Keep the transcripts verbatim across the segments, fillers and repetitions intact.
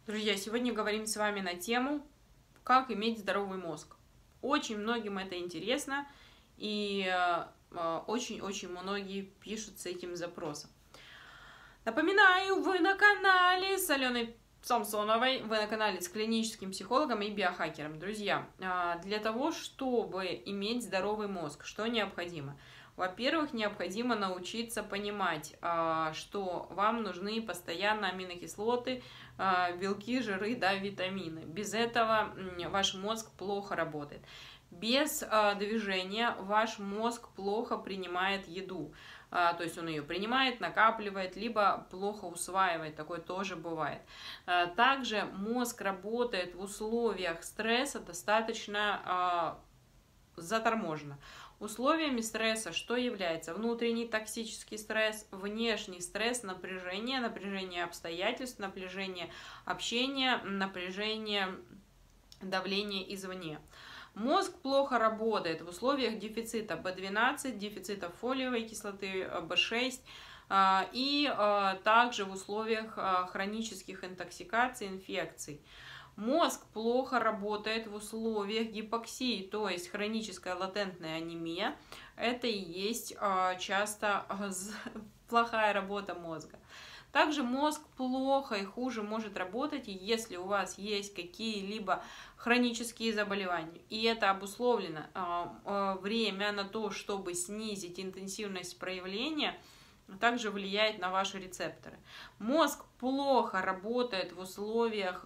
Друзья, сегодня говорим с вами на тему, как иметь здоровый мозг. Очень многим это интересно, и очень-очень многие пишут с этим запросом. Напоминаю, вы на канале с Аленой Самсоновой, вы на канале с клиническим психологом и биохакером. Друзья, для того, чтобы иметь здоровый мозг, что необходимо? Во-первых, необходимо научиться понимать, что вам нужны постоянно аминокислоты, белки, жиры, да, витамины. Без этого ваш мозг плохо работает. Без движения ваш мозг плохо принимает еду. То есть он ее принимает, накапливает, либо плохо усваивает. Такое тоже бывает. Также мозг работает в условиях стресса достаточно заторможенно. Условиями стресса что является? Внутренний токсический стресс, внешний стресс, напряжение, напряжение обстоятельств, напряжение общения, напряжение давления извне. Мозг плохо работает в условиях дефицита бэ двенадцать, дефицита фолиевой кислоты, бэ шесть и также в условиях хронических интоксикаций, инфекций. Мозг плохо работает в условиях гипоксии, то есть хроническая латентная анемия. Это и есть часто плохая работа мозга. Также мозг плохо и хуже может работать, если у вас есть какие-либо хронические заболевания. И это обусловлено время на то, чтобы снизить интенсивность проявления, также влияет на ваши рецепторы. Мозг плохо работает в условиях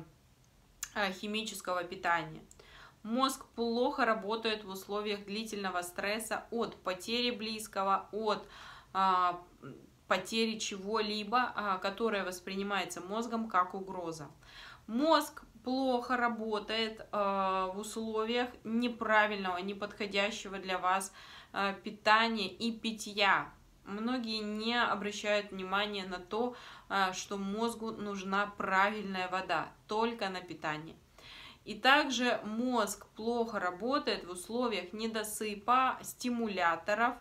химического питания. Мозг плохо работает в условиях длительного стресса от потери близкого, от а, потери чего-либо, а, которое воспринимается мозгом как угроза. Мозг плохо работает а, в условиях неправильного, неподходящего для вас а, питания и питья. Многие не обращают внимания на то, что мозгу нужна правильная вода, только на питание. И также мозг плохо работает в условиях недосыпа, стимуляторов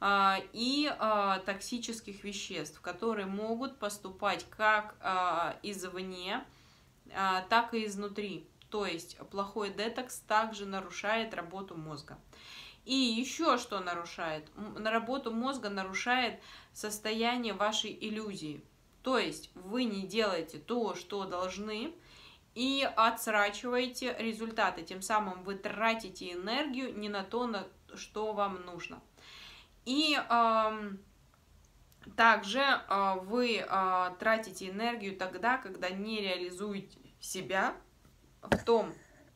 и токсических веществ, которые могут поступать как извне, так и изнутри. То есть плохой детокс также нарушает работу мозга. И еще что нарушает? На работу мозга нарушает состояние вашей иллюзии. То есть вы не делаете то, что должны, и отсрачиваете результаты. Тем самым вы тратите энергию не на то, на что вам нужно. И э, также э, вы э, тратите энергию тогда, когда не реализуете себя в том,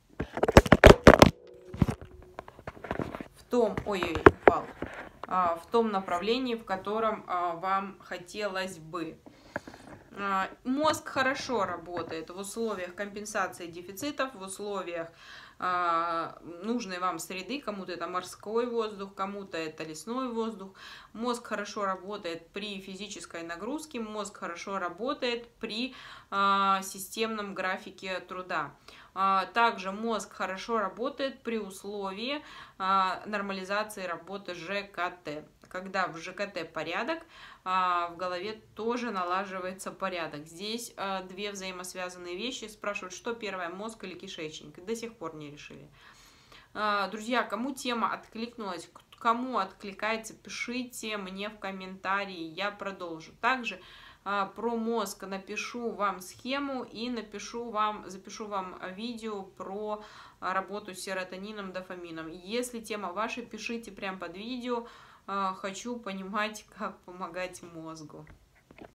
в том, ой, упал, в том направлении, в котором вам хотелось бы. Мозг хорошо работает в условиях компенсации дефицитов, в условиях нужной вам среды, кому-то это морской воздух, кому-то это лесной воздух. Мозг хорошо работает при физической нагрузке, мозг хорошо работает при системном графике труда. Также мозг хорошо работает при условии нормализации работы жэ ка тэ. Когда в жэ ка тэ порядок, в голове тоже налаживается порядок. Здесь две взаимосвязанные вещи. Спрашивают, что первое, мозг или кишечник. До сих пор не решили. Друзья, кому тема откликнулась, кому откликается, пишите мне в комментарии, я продолжу. Также про мозг напишу вам схему и напишу вам, запишу вам видео про работу с серотонином, дофамином. Если тема ваша, пишите прямо под видео. Хочу понимать, как помогать мозгу.